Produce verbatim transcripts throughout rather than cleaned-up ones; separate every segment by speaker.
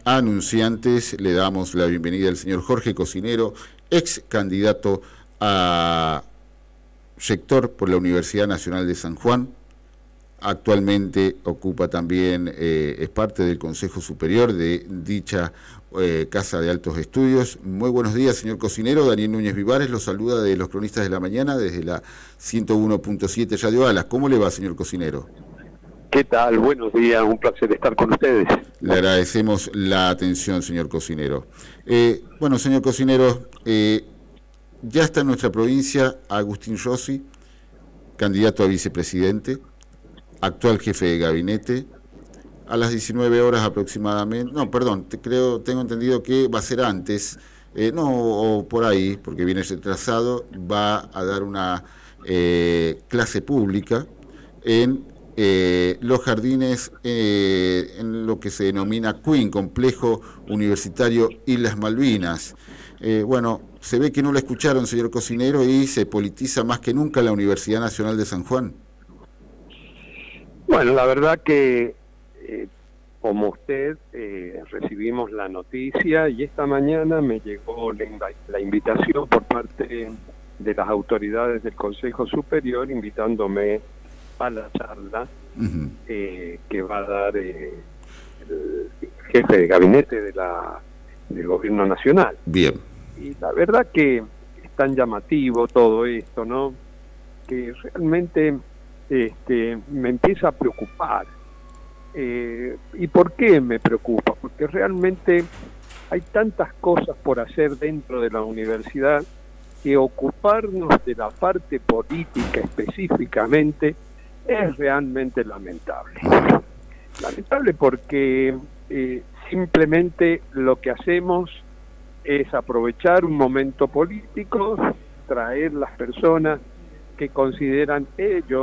Speaker 1: anunciantes, le damos la bienvenida al señor Jorge Cocinero, ex candidato a rector por la Universidad Nacional de San Juan. Actualmente ocupa también, eh, es parte del Consejo Superior de dicha eh, Casa de Altos Estudios. Muy buenos días, señor Cocinero. Daniel Núñez Vivares lo saluda de los Cronistas de la Mañana desde la ciento uno punto siete Radio Alas. ¿Cómo le va, señor Cocinero?
Speaker 2: ¿Qué tal? Buenos días, un placer estar con ustedes.
Speaker 1: Le agradecemos la atención, señor Cocinero. Eh, bueno, señor Cocinero, eh, ya está en nuestra provincia Agustín Rossi, candidato a vicepresidente, actual jefe de gabinete. A las diecinueve horas aproximadamente, no, perdón, te, creo, tengo entendido que va a ser antes, eh, no, o por ahí, porque viene retrasado, va a dar una eh, clase pública en eh, los jardines, eh, en lo que se denomina Queen, Complejo Universitario Islas Malvinas. Eh, bueno, se ve que no lo escucharon, señor Cocinero, y se politiza más que nunca la Universidad Nacional de San Juan.
Speaker 2: Bueno, la verdad que, eh, como usted, eh, recibimos la noticia y esta mañana me llegó la, inv la invitación por parte de las autoridades del Consejo Superior invitándome a la charla uh-huh. eh, que va a dar eh, el jefe de gabinete de la, del Gobierno Nacional.
Speaker 1: Bien.
Speaker 2: Y la verdad que es tan llamativo todo esto, ¿no? Que realmente este, me empieza a preocupar. Eh, ¿Y por qué me preocupa? Porque realmente hay tantas cosas por hacer dentro de la universidad que ocuparnos de la parte política específicamente es realmente lamentable. Lamentable porque eh, simplemente lo que hacemos es aprovechar un momento político, traer las personas que consideran ellos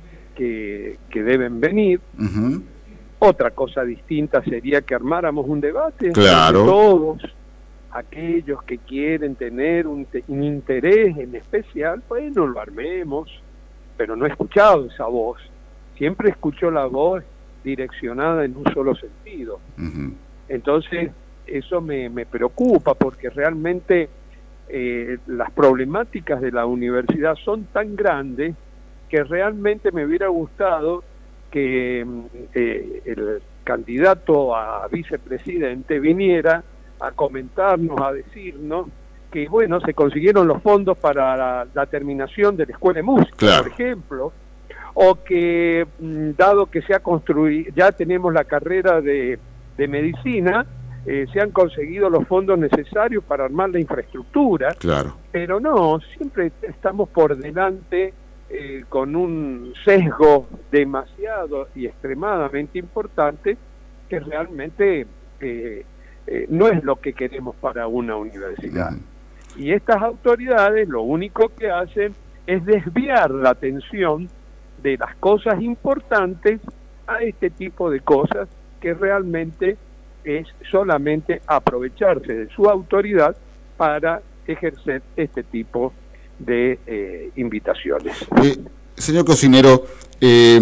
Speaker 2: que, que deben venir. Uh-huh. Otra cosa distinta sería que armáramos un debate
Speaker 1: claro.
Speaker 2: entre todos aquellos que quieren tener un, un interés en especial, bueno, lo armemos, pero no he escuchado esa voz. Siempre escucho la voz direccionada en un solo sentido. Uh-huh. Entonces, eso me, me preocupa porque realmente eh, las problemáticas de la universidad son tan grandes que realmente me hubiera gustado que eh, el candidato a vicepresidente viniera a comentarnos, a decirnos que, bueno, se consiguieron los fondos para la, la terminación de la Escuela de Música, claro. por ejemplo, o que, dado que se ha construido, ya tenemos la carrera de, de medicina, eh, se han conseguido los fondos necesarios para armar la infraestructura,
Speaker 1: claro.
Speaker 2: pero no, siempre estamos por delante eh, con un sesgo demasiado y extremadamente importante que realmente eh, eh, no es lo que queremos para una universidad. Mm. Y estas autoridades lo único que hacen es desviar la atención de las cosas importantes a este tipo de cosas que realmente es solamente aprovecharse de su autoridad para ejercer este tipo de eh, invitaciones.
Speaker 1: Eh, señor Cocinero, eh,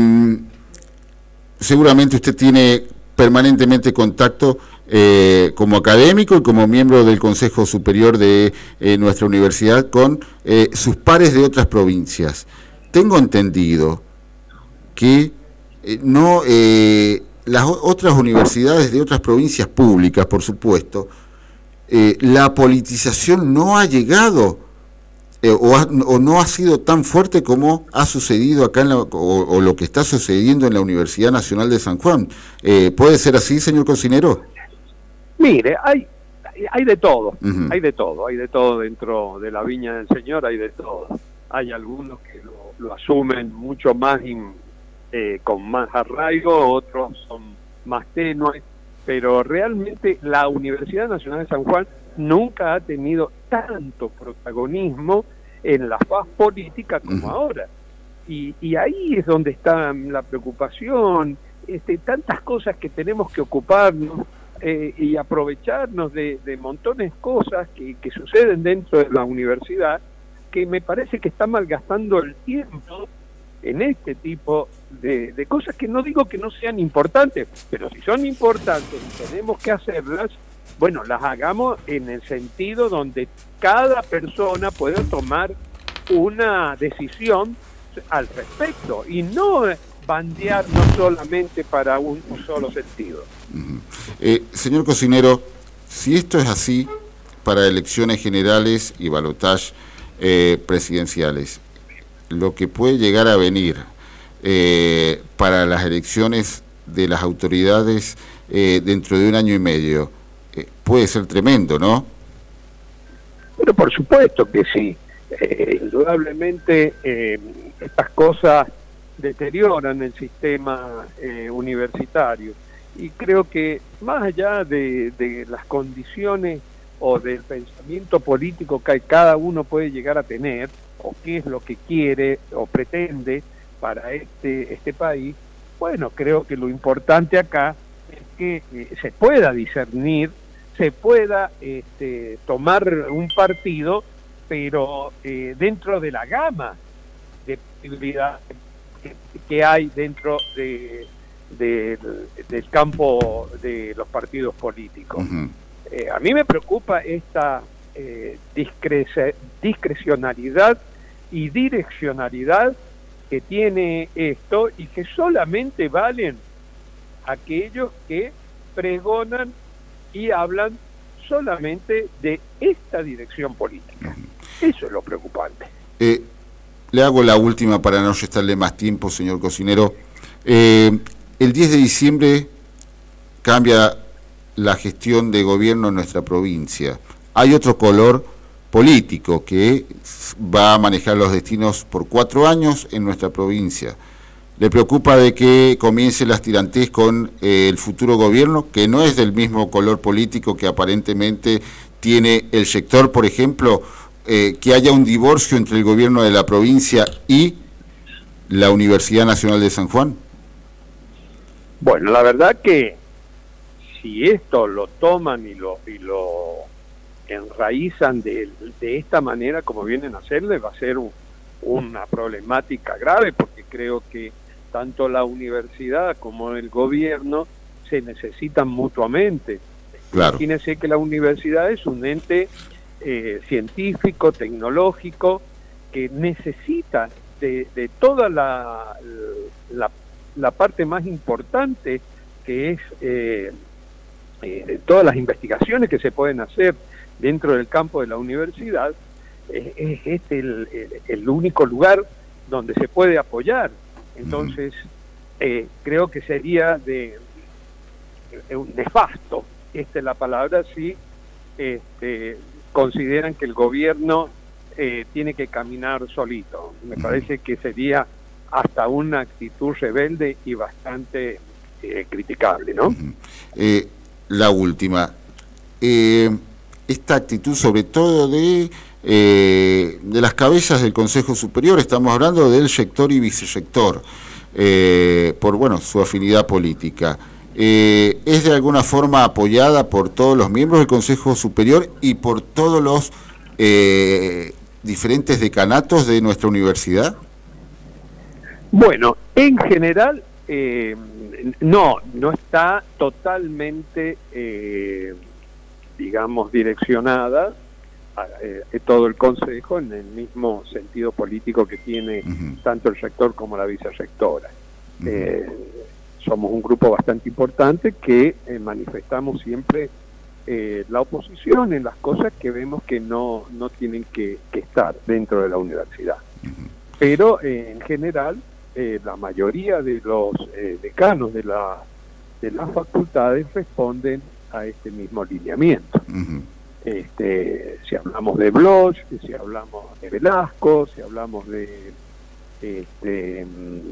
Speaker 1: seguramente usted tiene permanentemente contacto eh, como académico y como miembro del Consejo Superior de eh, nuestra universidad con eh, sus pares de otras provincias. Tengo entendido que eh, no eh, las otras universidades de otras provincias públicas, por supuesto, eh, la politización no ha llegado eh, o, ha, o no ha sido tan fuerte como ha sucedido acá en la, o, o lo que está sucediendo en la Universidad Nacional de San Juan. Eh, ¿Puede ser así, señor Cocinero?
Speaker 2: Mire, hay hay de todo, uh-huh. hay de todo, hay de todo dentro de la viña del Señor, hay de todo. Hay algunos que lo, lo asumen mucho más in, Eh, con más arraigo, otros son más tenues, pero realmente la Universidad Nacional de San Juan nunca ha tenido tanto protagonismo en la faz política como uh-huh. ahora. Y, y ahí es donde está la preocupación, este, tantas cosas que tenemos que ocuparnos eh, y aprovecharnos de, de montones de cosas que, que suceden dentro de la universidad, que me parece que está malgastando el tiempo en este tipo de, de cosas que no digo que no sean importantes, pero si son importantes y tenemos que hacerlas, bueno, las hagamos en el sentido donde cada persona pueda tomar una decisión al respecto y no bandear no solamente para un, un solo sentido.
Speaker 1: Uh-huh. eh, señor Cocinero, si esto es así para elecciones generales y balotaje eh, presidenciales, lo que puede llegar a venir eh, para las elecciones de las autoridades eh, dentro de un año y medio, eh, puede ser tremendo, ¿no?
Speaker 2: Pero por supuesto que sí. Eh, indudablemente eh, estas cosas deterioran el sistema eh, universitario y creo que más allá de, de las condiciones o del pensamiento político que cada uno puede llegar a tener o qué es lo que quiere o pretende para este, este país, bueno, creo que lo importante acá es que eh, se pueda discernir, se pueda este, tomar un partido, pero eh, dentro de la gama de posibilidades que, que hay dentro de, de, del campo de los partidos políticos. Uh-huh. eh, a mí me preocupa esta eh, discre- discrecionalidad y direccionalidad que tiene esto y que solamente valen aquellos que pregonan y hablan solamente de esta dirección política. Eso es lo preocupante.
Speaker 1: Eh, le hago la última para no restarle más tiempo, señor Cocinero. Eh, el diez de diciembre cambia la gestión de gobierno en nuestra provincia. Hay otro color político que va a manejar los destinos por cuatro años en nuestra provincia. ¿Le preocupa de que comience las tirantes con eh, el futuro gobierno, que no es del mismo color político que aparentemente tiene el sector, por ejemplo, eh, que haya un divorcio entre el gobierno de la provincia y la Universidad Nacional de San Juan?
Speaker 2: Bueno, la verdad que si esto lo toman y lo, y lo enraizan de, de esta manera como vienen a hacerle, va a ser un, una problemática grave, porque creo que tanto la universidad como el gobierno se necesitan mutuamente. Claro. Imagínense que la universidad es un ente eh, científico, tecnológico, que necesita de, de toda la, la, la parte más importante, que es eh, eh, todas las investigaciones que se pueden hacer dentro del campo de la universidad. Eh, es este el, el, el único lugar donde se puede apoyar. Entonces, eh, creo que sería de, de un nefasto, esta es la palabra, si este, consideran que el gobierno eh, tiene que caminar solito. Me parece que sería hasta una actitud rebelde y bastante eh, criticable, ¿no?
Speaker 1: Eh, la última, eh, esta actitud sobre todo de Eh, de las cabezas del Consejo Superior, estamos hablando del sector y vicesector, eh, por bueno su afinidad política, eh, ¿es de alguna forma apoyada por todos los miembros del Consejo Superior y por todos los eh, diferentes decanatos de nuestra universidad?
Speaker 2: Bueno, en general eh, no, no está totalmente eh, digamos direccionada Eh, todo el Consejo en el mismo sentido político que tiene uh-huh. tanto el rector como la vicerrectora. Uh-huh. Eh, somos un grupo bastante importante que eh, manifestamos siempre eh, la oposición en las cosas que vemos que no, no tienen que, que estar dentro de la universidad. Uh-huh. Pero eh, en general eh, la mayoría de los eh, decanos de, la, de las facultades responden a este mismo lineamiento. Uh-huh. Este, si hablamos de Bloch, si hablamos de Velasco, si hablamos de este,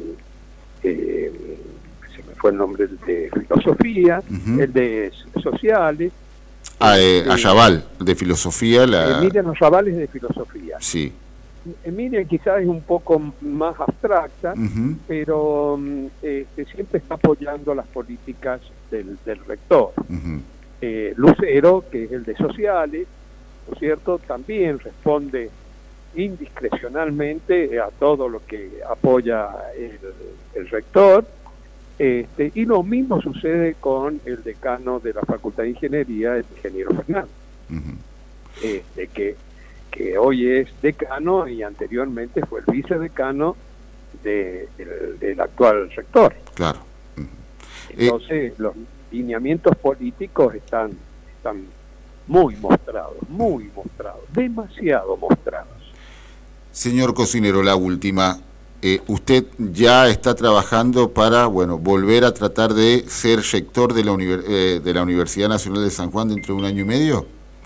Speaker 2: eh, se me fue el nombre de filosofía, uh-huh. el de sociales,
Speaker 1: ah, eh, eh, Ayabal de filosofía, la...
Speaker 2: Miriam Ayabal es de filosofía.
Speaker 1: Sí.
Speaker 2: Miriam quizás es un poco más abstracta, uh-huh. pero este, siempre está apoyando las políticas del, del rector. Uh-huh. Eh, Lucero, que es el de sociales, ¿no es cierto?, también responde indiscrecionalmente a todo lo que apoya el, el rector, este, y lo mismo sucede con el decano de la Facultad de Ingeniería, el ingeniero Fernández, uh-huh. este, que, que hoy es decano y anteriormente fue el vicedecano de, del, del actual rector.
Speaker 1: Claro. Uh-huh.
Speaker 2: Entonces, eh, los lineamientos políticos están, están muy mostrados, muy mostrados, demasiado mostrados.
Speaker 1: Señor Cocinero, la última. Eh, ¿Usted ya está trabajando para, bueno, volver a tratar de ser rector de la, Univers eh, de la Universidad Nacional de San Juan dentro de un año y medio?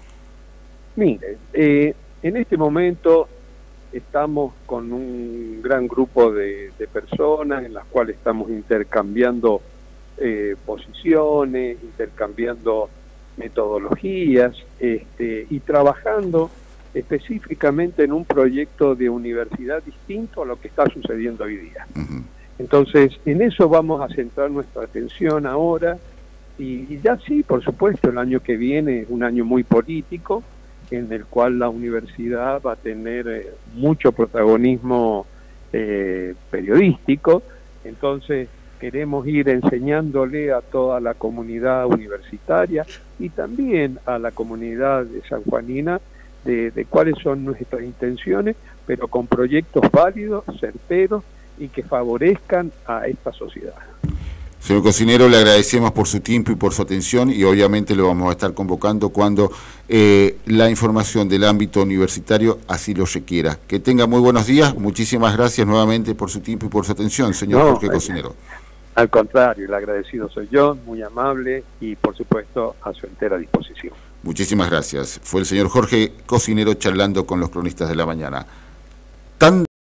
Speaker 2: Mire, eh, en este momento estamos con un gran grupo de, de personas en las cuales estamos intercambiando eh, posiciones, intercambiando metodologías, este, y trabajando específicamente en un proyecto de universidad distinto a lo que está sucediendo hoy día. Uh-huh. Entonces, en eso vamos a centrar nuestra atención ahora, y, y ya sí, por supuesto, el año que viene es un año muy político, en el cual la universidad va a tener eh, mucho protagonismo eh, periodístico. Entonces, queremos ir enseñándole a toda la comunidad universitaria y también a la comunidad de sanjuanina de, de cuáles son nuestras intenciones, pero con proyectos válidos, certeros y que favorezcan a esta sociedad.
Speaker 1: Señor Cocinero, le agradecemos por su tiempo y por su atención, y obviamente lo vamos a estar convocando cuando eh, la información del ámbito universitario así lo requiera. Que tenga muy buenos días. Muchísimas gracias nuevamente por su tiempo y por su atención, señor no, Jorge Cocinero.
Speaker 2: Al contrario, el agradecido soy yo, muy amable y por supuesto a su entera disposición.
Speaker 1: Muchísimas gracias. Fue el señor Jorge Cocinero charlando con los cronistas de la mañana. Tan